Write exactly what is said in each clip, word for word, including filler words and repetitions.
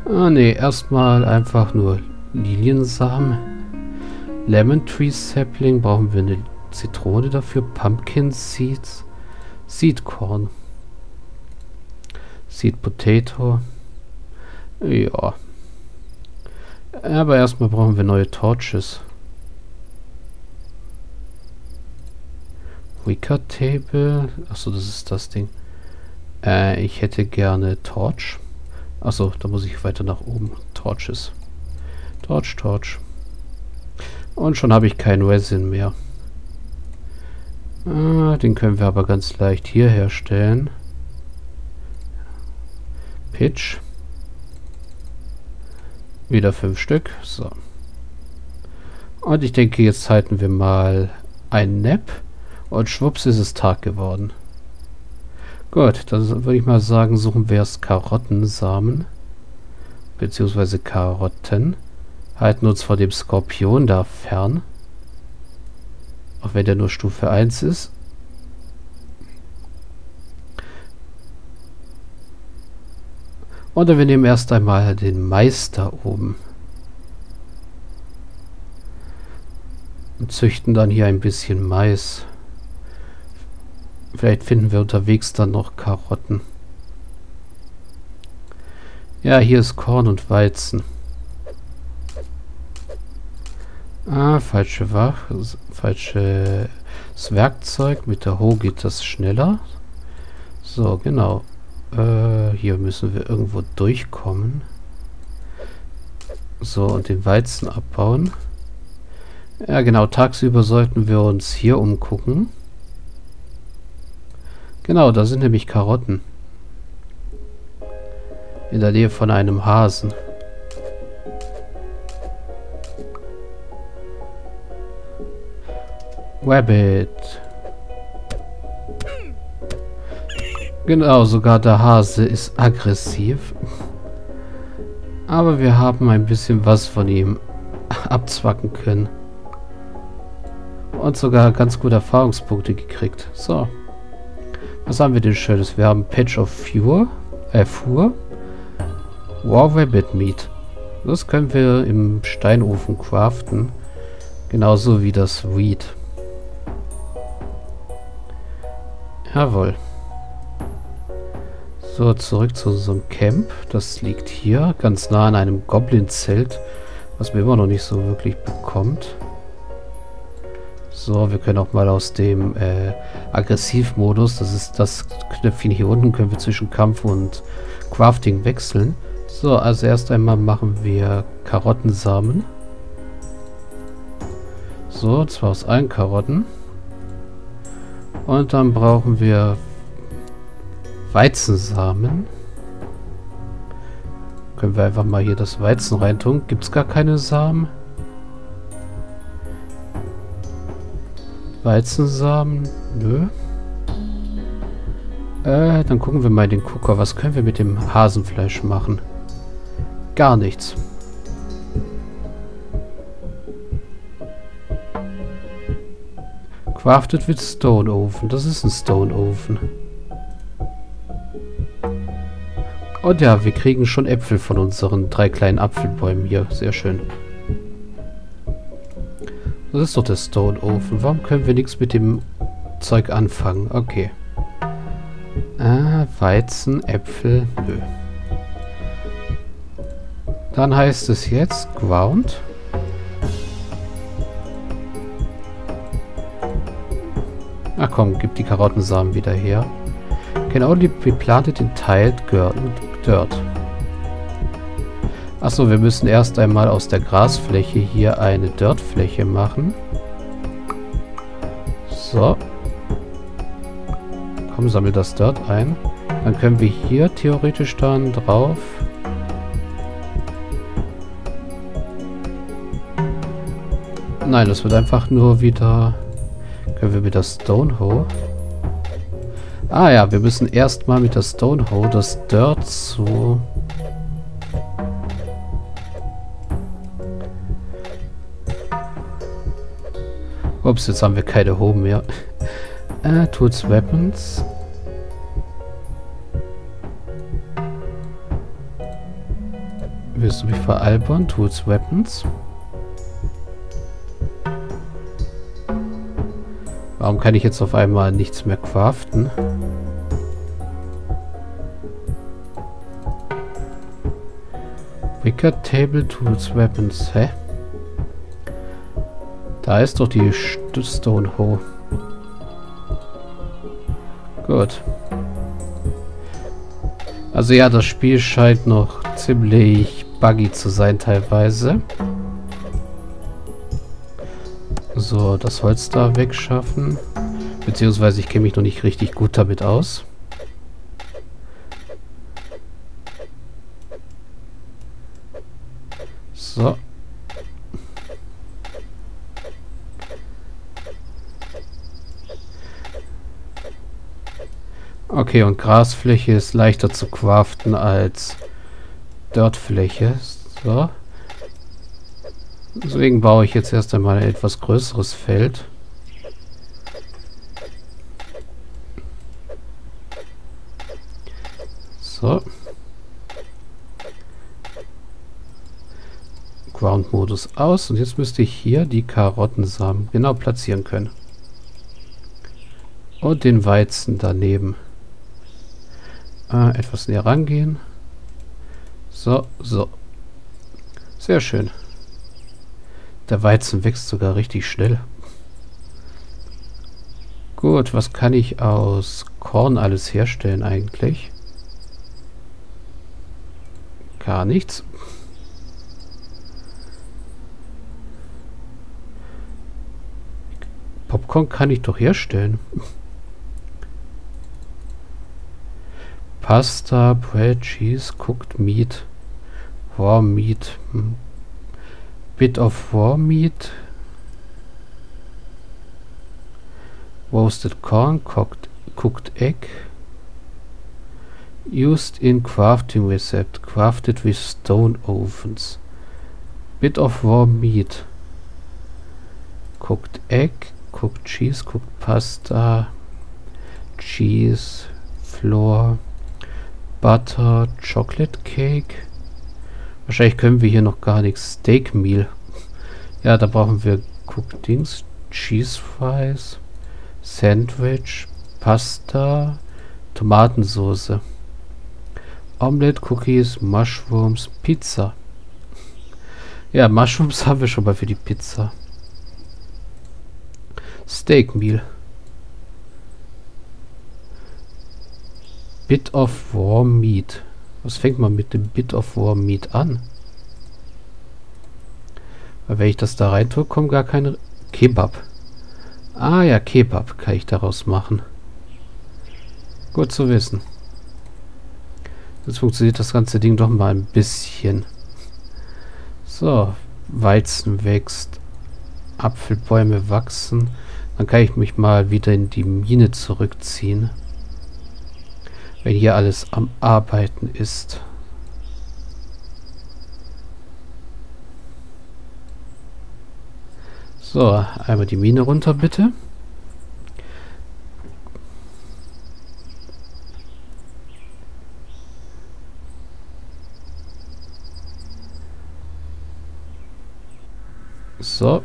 Ah ne, erstmal einfach nur Liliensamen. Lemon Tree Sapling, brauchen wir eine Zitrone dafür. Pumpkin Seeds. Seed Corn. Seed Potato. Ja. Aber erstmal brauchen wir neue Torches. Wicker Table. Achso, das ist das Ding. Äh, ich hätte gerne Torch. Achso, da muss ich weiter nach oben. Torches. Torch, Torch. Und schon habe ich kein Resin mehr. Ah, den können wir aber ganz leicht hier herstellen. Pitch. Wieder fünf Stück. So. Und ich denke, jetzt halten wir mal ein Nap. Und schwupps ist es Tag geworden. Gut, dann würde ich mal sagen, suchen wir erst Karottensamen. Beziehungsweise Karotten. Halten uns vor dem Skorpion da fern. Auch wenn der nur Stufe eins ist. Oder wir nehmen erst einmal den Mais da oben. Und züchten dann hier ein bisschen Mais. Vielleicht finden wir unterwegs dann noch Karotten. Ja, hier ist Korn und Weizen. Ah, falsche Waffe. Falsches Werkzeug. Mit der Hoe geht das schneller. So, genau. Äh, hier müssen wir irgendwo durchkommen. So, und den Weizen abbauen. Ja, genau. Tagsüber sollten wir uns hier umgucken. Genau, da sind nämlich Karotten. In der Nähe von einem Hasen. Rabbit. Genau, sogar der Hase ist aggressiv. Aber wir haben ein bisschen was von ihm abzwacken können. Und sogar ganz gute Erfahrungspunkte gekriegt. So. Was haben wir denn Schönes? Wir haben Patch of Fur. Äh, Fur. Raw Rabbit Meat. Das können wir im Steinofen craften. Genauso wie das Weed. Jawohl. So, zurück zu unserem Camp. Das liegt hier, ganz nah an einem Goblin-Zelt, was man immer noch nicht so wirklich bekommt. So, wir können auch mal aus dem äh, Aggressivmodus, das ist das Knöpfchen hier unten, können wir zwischen Kampf und Crafting wechseln. So, also erst einmal machen wir Karottensamen. So, zwar aus allen Karotten. Und dann brauchen wir Weizensamen. Können wir einfach mal hier das Weizen reintun. Gibt es gar keine Samen? Weizensamen? Nö. Äh, dann gucken wir mal in den Gucker. Was können wir mit dem Hasenfleisch machen? Gar nichts. Crafted with Stone Oven. Das ist ein Stone Oven. Und ja, wir kriegen schon Äpfel von unseren drei kleinen Apfelbäumen hier. Sehr schön. Das ist doch der Stone Oven. Warum können wir nichts mit dem Zeug anfangen? Okay. Ah, Weizen, Äpfel. Nö. Dann heißt es jetzt Ground. Ach komm, gib die Karottensamen wieder her. Can only be planted in tiled dirt. Achso, wir müssen erst einmal aus der Grasfläche hier eine Dirtfläche machen. So. Komm, sammel das Dirt ein. Dann können wir hier theoretisch dann drauf. Nein, das wird einfach nur wieder... Können wir mit der Stone Hoe... Ah ja, wir müssen erstmal mit der Stone Hoe das Dirt zu... Ups, jetzt haben wir keine Hoe mehr. äh, Tools, Weapons. Willst du mich veralbern? Tools, Weapons. Warum kann ich jetzt auf einmal nichts mehr craften? Wicker Table, Tools, Weapons. Hä? Da ist doch die Stone Hoe. Gut. Also ja, das Spiel scheint noch ziemlich buggy zu sein teilweise. So, das Holz da wegschaffen. Beziehungsweise ich kenne mich noch nicht richtig gut damit aus. So. Okay, und Grasfläche ist leichter zu craften als Dirtfläche. So. Deswegen baue ich jetzt erst einmal ein etwas größeres Feld. So. Ground-Modus aus. Und jetzt müsste ich hier die Karottensamen genau platzieren können. Und den Weizen daneben. Äh, etwas näher rangehen. So, so. Sehr schön. Der Weizen wächst sogar richtig schnell. Gut, was kann ich aus Korn alles herstellen eigentlich? Gar nichts. Popcorn kann ich doch herstellen. Pasta, Bread, Cheese, Cooked Meat, Raw Meat, hm. Bit of Raw Meat, Roasted Corn, Cooked, cooked Egg, used in crafting recept, crafted with stone ovens, Bit of Raw Meat, Cooked Egg, Cooked Cheese, Cooked Pasta, Cheese, Flour, Butter, Chocolate Cake. Wahrscheinlich können wir hier noch gar nichts. Steak Meal. Ja, da brauchen wir Cooked Dings, Cheese Fries, Sandwich, Pasta, Tomatensauce, Omelette, Cookies, Mushrooms, Pizza. Ja, Mushrooms haben wir schon mal für die Pizza. Steak Meal. Bit of Raw Meat. Was fängt man mit dem Bit of Raw Meat an? Weil wenn ich das da rein tue, kommt gar keine... Kebab. Ah ja, Kebab kann ich daraus machen. Gut zu wissen. Jetzt funktioniert das ganze Ding doch mal ein bisschen. So, Weizen wächst. Apfelbäume wachsen. Dann kann ich mich mal wieder in die Mine zurückziehen. Wenn hier alles am Arbeiten ist. So, einmal die Mine runter, bitte. So.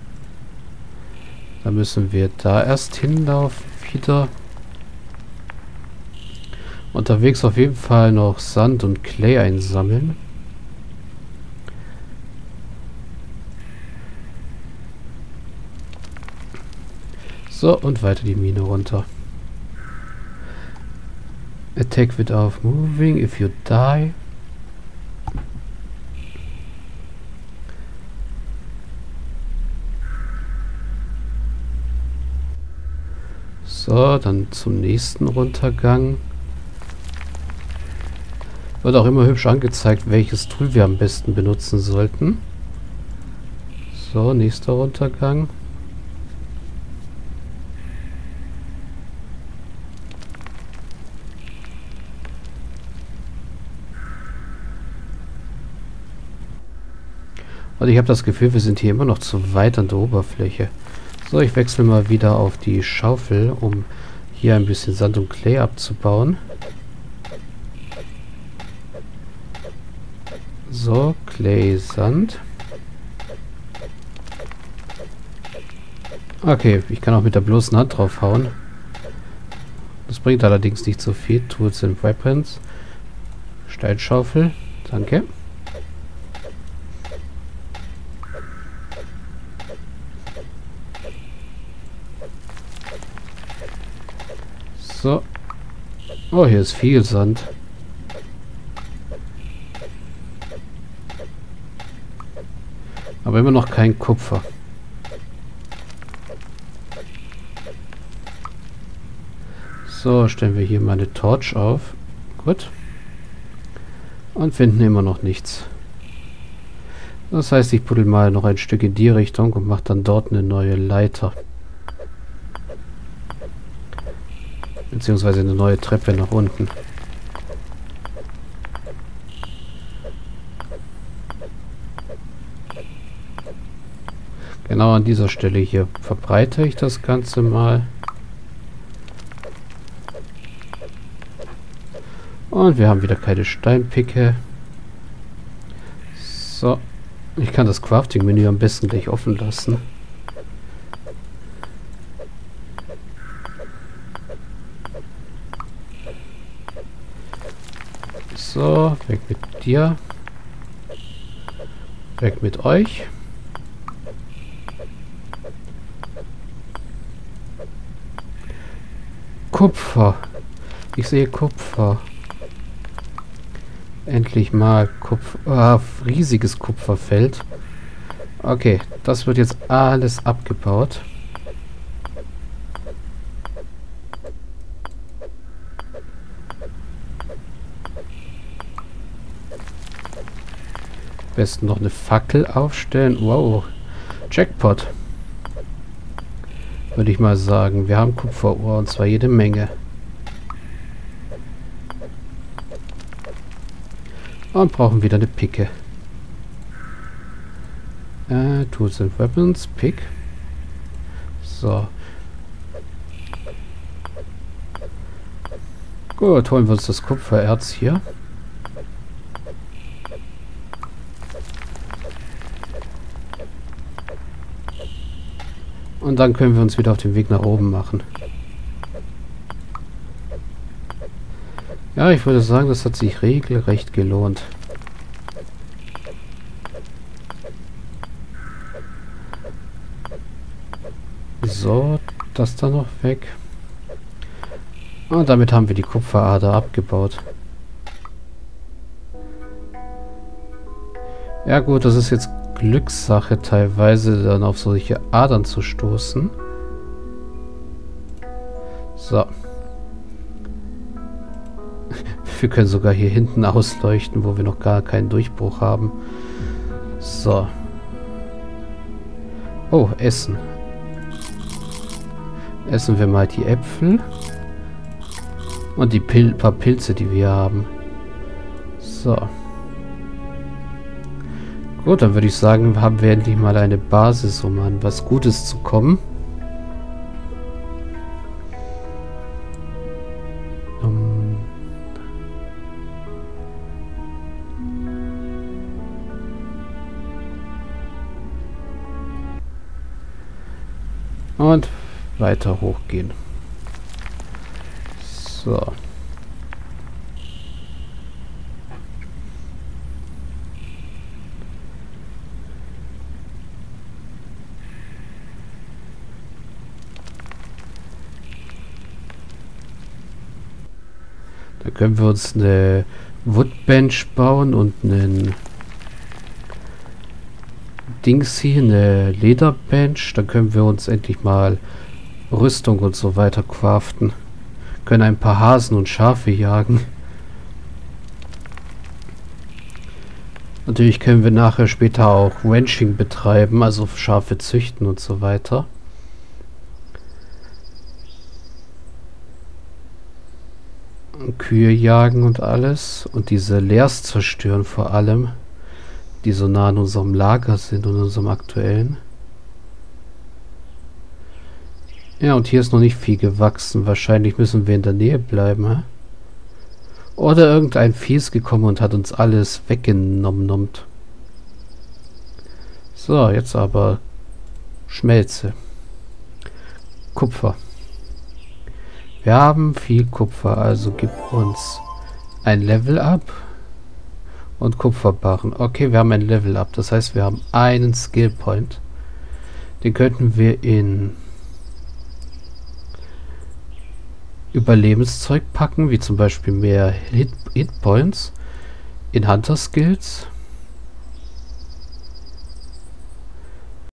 Dann müssen wir da erst hinlaufen wieder. Unterwegs auf jeden Fall noch Sand und Clay einsammeln. So, und weiter die Mine runter. Attack without moving if you die. So, dann zum nächsten Runtergang. Wird auch immer hübsch angezeigt, welches Tool wir am besten benutzen sollten. So, nächster Runtergang. Und ich habe das Gefühl, wir sind hier immer noch zu weit an der Oberfläche. So, ich wechsle mal wieder auf die Schaufel, um hier ein bisschen Sand und Clay abzubauen. So, Clay, Sand. Okay, ich kann auch mit der bloßen Hand draufhauen. Das bringt allerdings nicht so viel. Tools and Weapons. Steinschaufel. Danke. So. Oh, hier ist viel Sand. Aber immer noch kein Kupfer. So, stellen wir hier mal eine Torch auf. Gut. Und finden immer noch nichts. Das heißt, ich buddel mal noch ein Stück in die Richtung und mache dann dort eine neue Leiter. Beziehungsweise eine neue Treppe nach unten. Genau an dieser Stelle hier verbreite ich das Ganze mal. Und wir haben wieder keine Steinpicke. So. Ich kann das Crafting-Menü am besten gleich offen lassen. So, weg mit dir. Weg mit euch. Kupfer. Ich sehe Kupfer. Endlich mal Kupfer. Ah, riesiges Kupferfeld. Okay, das wird jetzt alles abgebaut. Am besten noch eine Fackel aufstellen. Wow. Jackpot. Würde ich mal sagen. Wir haben Kupferohr und zwar jede Menge. Und brauchen wieder eine Picke. Äh, Tools and Weapons. Pick. So. Gut, holen wir uns das Kupfererz hier. Und dann können wir uns wieder auf den Weg nach oben machen. Ja, ich würde sagen, das hat sich regelrecht gelohnt. So, das da noch weg. Und damit haben wir die Kupferader abgebaut. Ja gut, das ist jetzt Glückssache teilweise, dann auf solche Adern zu stoßen. So. Wir können sogar hier hinten ausleuchten, wo wir noch gar keinen Durchbruch haben. So. Oh, Essen. Essen wir mal die Äpfel. Und die Pil- paar Pilze, die wir haben. So. Gut, dann würde ich sagen, haben wir endlich mal eine Basis, um an was Gutes zu kommen. Um Und weiter hochgehen. So. Da können wir uns eine Woodbench bauen und einen Dings hier, eine Lederbench. Dann können wir uns endlich mal Rüstung und so weiter craften. Können ein paar Hasen und Schafe jagen. Natürlich können wir nachher später auch Ranching betreiben, also Schafe züchten und so weiter. Kühe jagen und alles. Und diese Lairs zerstören vor allem, die so nah an unserem Lager sind und unserem aktuellen. Ja, und hier ist noch nicht viel gewachsen. Wahrscheinlich müssen wir in der Nähe bleiben. Hä? Oder irgendein Vieh ist gekommen und hat uns alles weggenommen. So, jetzt aber Schmelze. Kupfer. Wir haben viel Kupfer, also gib uns ein Level Up und Kupferbarren. Okay, wir haben ein Level Up, das heißt, wir haben einen Skill Point. Den könnten wir in Überlebenszeug packen, wie zum Beispiel mehr Hit Hitpoints, in Hunter Skills